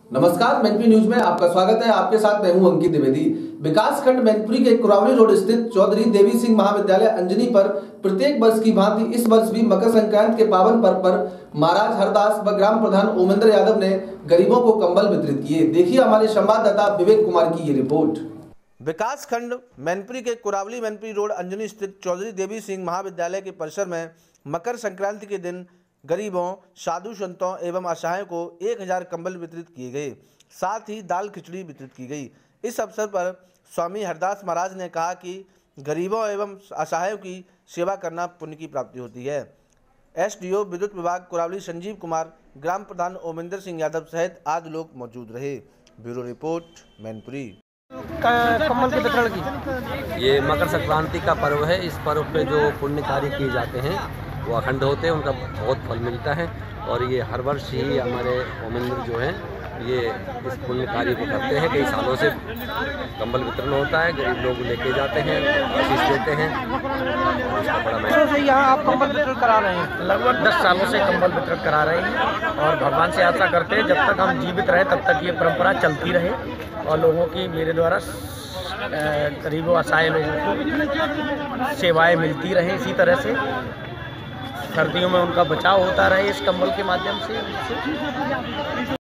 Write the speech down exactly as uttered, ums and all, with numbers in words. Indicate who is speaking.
Speaker 1: नमस्कार, मैनपुरी न्यूज में आपका स्वागत है। आपके साथ मैं हूं अंकित द्विवेदी। विकास खंड मैनपुरी के कुरावली रोड स्थित चौधरी देवी सिंह महाविद्यालय अंजनी पर प्रत्येक वर्ष की भांति इस वर्ष भी मकर संक्रांति के पावन पर्व पर महाराज हरदास व ग्राम प्रधान ओमेंद्र यादव ने गरीबों को कंबल वितरित किए। देखिए हमारे संवाददाता विवेक कुमार की ये रिपोर्ट।
Speaker 2: विकास खंड मैनपुरी के कुरावली मैनपुरी रोड अंजनी स्थित चौधरी देवी सिंह महाविद्यालय के परिसर में मकर संक्रांति के दिन गरीबों, साधु संतों एवं असहायों को एक हजार कंबल वितरित किए गए। साथ ही दाल खिचड़ी वितरित की गई। इस अवसर पर स्वामी हरदास महाराज ने कहा कि गरीबों एवं असहायों की सेवा करना पुण्य की प्राप्ति होती है। एसडीओ विद्युत विभाग कुरावली संजीव कुमार, ग्राम प्रधान ओमेंद्र सिंह यादव सहित आदि लोग मौजूद रहे। Bureau report, Mainpuri.
Speaker 3: कम्बल के वितरण की
Speaker 4: ये मकर संक्रांति का पर्व है। इस पर्व पे जो पुण्य कार्य किए जाते हैं वो अखंड होते हैं, उनका बहुत फल मिलता है। और ये हर वर्ष ही हमारे ओमेंद्र जो हैं ये इस पुण्य कार्य को करते हैं। कई सालों से कंबल वितरण होता है, गरीब लोग लेके जाते हैं, आशीष देते हैं। उसका बड़ा महत्व है।
Speaker 3: यहाँ आप कंबल वितरण करा रहे हैं?
Speaker 5: लगभग दस सालों से कंबल वितरण करा रहे हैं और भगवान से आशा करते हैं जब तक हम जीवित रहे तब तक ये परंपरा चलती रहे और लोगों की मेरे द्वारा गरीबों असहाय लोगों को सेवाएं मिलती रहे। इसी तरह से सर्दियों में उनका बचाव होता रहे इस कंबल के माध्यम से।